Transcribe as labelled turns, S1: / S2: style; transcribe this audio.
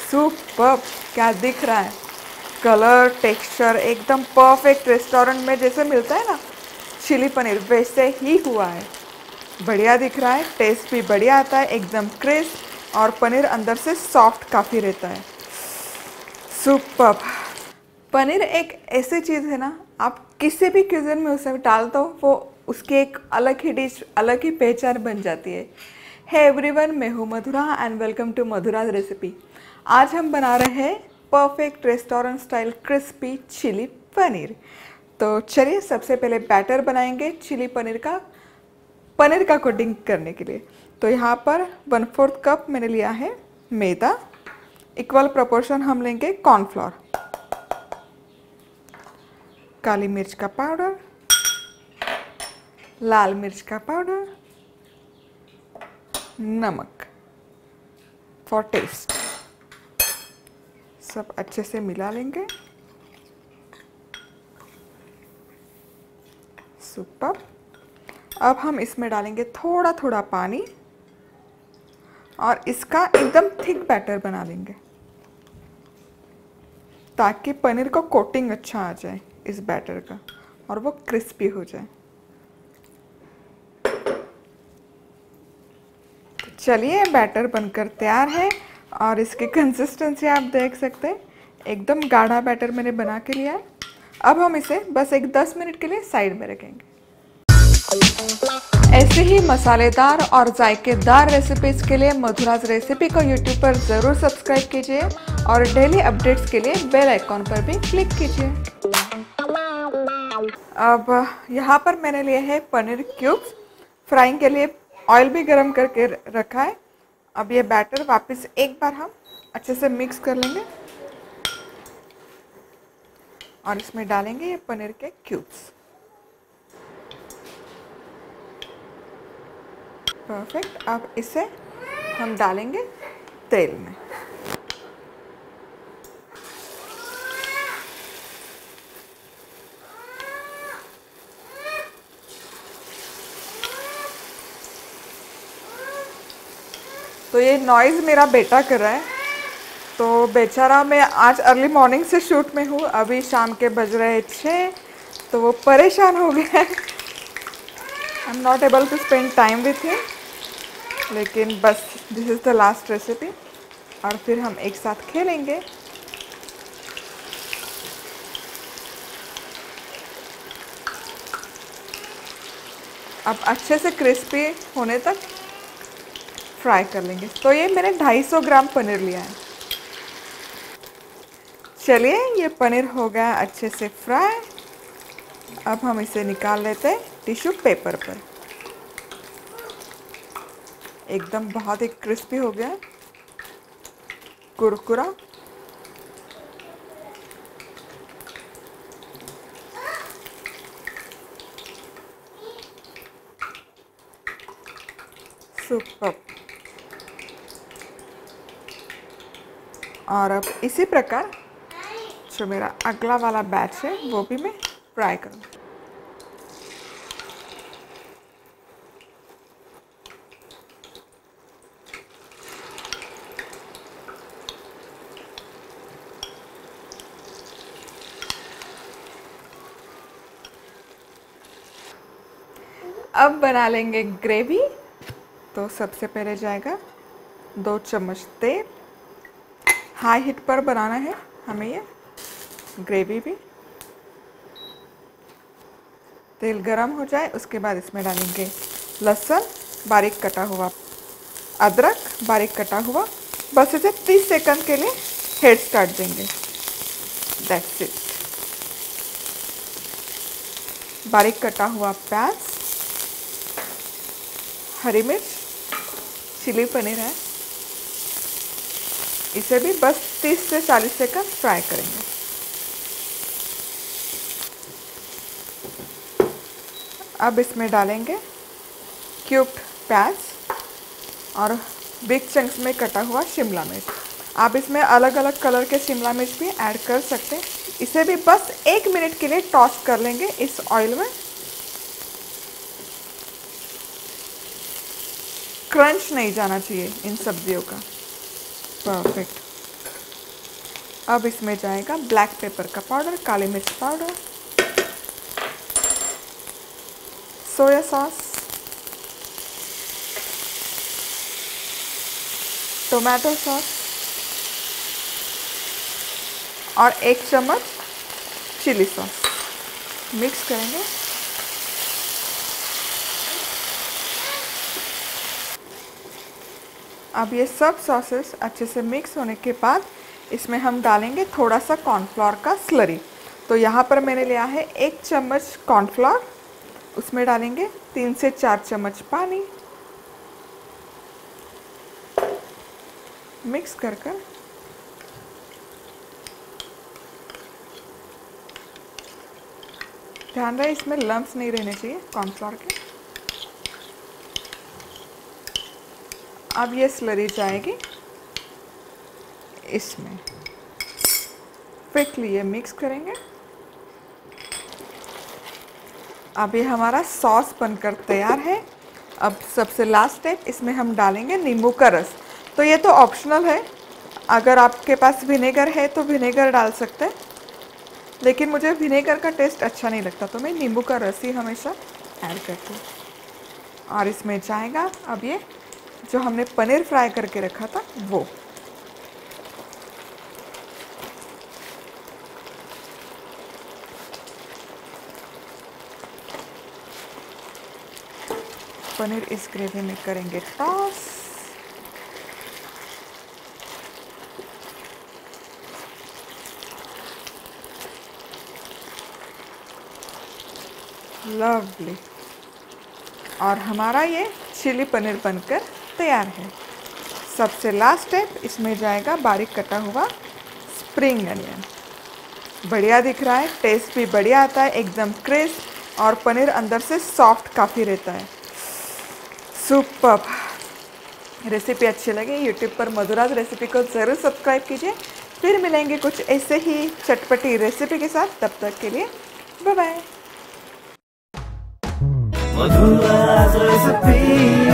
S1: Superb! क्या दिख रहा है, कलर टेक्सचर एकदम परफेक्ट रेस्टोरेंट में जैसे मिलता है ना चिली पनीर, वैसे ही हुआ है। बढ़िया दिख रहा है, टेस्ट भी बढ़िया आता है, एकदम क्रिस्प और पनीर अंदर से सॉफ्ट काफ़ी रहता है। सुपर्ब! पनीर एक ऐसी चीज़ है ना, आप किसी भी क्यूज़न में उसे डाल दो, वो उसकी एक अलग ही डिश, अलग ही पहचान बन जाती है। हे एवरीवन, मैं हूँ Madhura and welcome to Madhura's recipe. आज हम बना रहे हैं perfect restaurant style crispy chilli paneer. तो चलिए सबसे पहले बैटर बनाएंगे चिली पनीर का कोटिंग करने के लिए। तो यहाँ पर 1/4 कप मैंने लिया है मैदा, इक्वल प्रोपोर्शन हम लेंगे कॉर्नफ्लोर, काली मिर्च का पाउडर, लाल मिर्च का पाउडर, नमक फॉर टेस्ट। सब अच्छे से मिला लेंगे। सुपर! अब हम इसमें डालेंगे थोड़ा थोड़ा पानी और इसका एकदम थिक बैटर बना लेंगे ताकि पनीर को कोटिंग अच्छा आ जाए इस बैटर का और वो क्रिस्पी हो जाए। चलिए बैटर बनकर तैयार है और इसकी कंसिस्टेंसी आप देख सकते हैं, एकदम गाढ़ा बैटर मैंने बना के लिया है। अब हम इसे बस एक 10 मिनट के लिए साइड में रखेंगे। ऐसे ही मसालेदार और जायकेदार रेसिपीज के लिए मधुराज रेसिपी को यूट्यूब पर ज़रूर सब्सक्राइब कीजिए और डेली अपडेट्स के लिए बेल आइकॉन पर भी क्लिक कीजिए। अब यहाँ पर मैंने लिए हैं पनीर क्यूब्स। फ्राइंग के लिए ऑयल भी गरम करके रखा है। अब ये बैटर वापस एक बार हम अच्छे से मिक्स कर लेंगे और इसमें डालेंगे ये पनीर के क्यूब्स। परफेक्ट! अब इसे हम डालेंगे तेल में। तो ये नॉइज़ मेरा बेटा कर रहा है, तो बेचारा, मैं आज अर्ली मॉर्निंग से शूट में हूँ, अभी शाम के बज रहे 6, तो वो परेशान हो गया है। I am not able to spend time with him, लेकिन बस this is the last recipe और फिर हम एक साथ खेलेंगे। अब अच्छे से क्रिस्पी होने तक फ्राई कर लेंगे। तो ये मैंने 250 ग्राम पनीर लिया है। चलिए ये पनीर हो गया अच्छे से फ्राई। अब हम इसे निकाल लेते हैं टिश्यू पेपर पर। एकदम बहुत ही क्रिस्पी हो गया, कुरकुरा। सुपर! और अब इसी प्रकार जो मेरा अगला वाला बैच है वो भी मैं फ्राई करूँ। अब बना लेंगे ग्रेवी। तो सबसे पहले जाएगा 2 चम्मच तेल। हाई हीट पर बनाना है हमें ये ग्रेवी भी। तेल गरम हो जाए उसके बाद इसमें डालेंगे लहसुन बारीक कटा हुआ, अदरक बारीक कटा हुआ। बस इसे 30 सेकंड के लिए हेड स्टार्ट देंगे। That's it. बारीक कटा हुआ प्याज, हरी मिर्च, चिली पनीर है, इसे भी बस 30 से 40 सेकंड फ्राई करेंगे। अब इसमें डालेंगे क्यूब्ड प्याज और बिग चंक्स में कटा हुआ शिमला मिर्च। आप इसमें अलग अलग कलर के शिमला मिर्च भी ऐड कर सकते हैं। इसे भी बस 1 मिनट के लिए टॉस कर लेंगे इस ऑयल में। क्रंच नहीं जाना चाहिए इन सब्जियों का। परफेक्ट! अब इसमें जाएगा ब्लैक पेपर का पाउडर, काली मिर्च powder, soya sauce, tomato sauce और 1 चम्मच चिली सॉस। मिक्स करेंगे। अब ये सब सॉसेस अच्छे से मिक्स होने के बाद इसमें हम डालेंगे थोड़ा सा कॉर्नफ्लोर का स्लरी। तो यहाँ पर मैंने लिया है 1 चम्मच कॉर्नफ्लोर, उसमें डालेंगे 3 से 4 चम्मच पानी। मिक्स कर कर ध्यान रहे इसमें लम्प्स नहीं रहने चाहिए कॉर्नफ्लोर के। अब ये स्लरी जाएगी इसमें, क्विकली ये मिक्स करेंगे। अब ये हमारा सॉस बनकर तैयार है। अब सबसे लास्ट स्टेप, इसमें हम डालेंगे नींबू का रस। तो ये तो ऑप्शनल है, अगर आपके पास विनेगर है तो विनेगर डाल सकते हैं, लेकिन मुझे विनेगर का टेस्ट अच्छा नहीं लगता तो मैं नींबू का रस ही हमेशा ऐड करती हूँ। और इसमें जाएगा अब ये जो हमने पनीर फ्राई करके रखा था वो। पनीर इस ग्रेवी में करेंगे टॉस। लवली। और हमारा ये चिली पनीर बनकर तैयार है। सबसे लास्ट स्टेप, इसमें जाएगा बारीक कटा हुआ स्प्रिंग अनियन। बढ़िया दिख रहा है, टेस्ट भी बढ़िया आता है, एकदम क्रिस्प और पनीर अंदर से सॉफ्ट काफ़ी रहता है। सुपर्ब। रेसिपी अच्छी लगे यूट्यूब पर मधुराज रेसिपी को ज़रूर सब्सक्राइब कीजिए। फिर मिलेंगे कुछ ऐसे ही चटपटी रेसिपी के साथ, तब तक के लिए बाय बाय।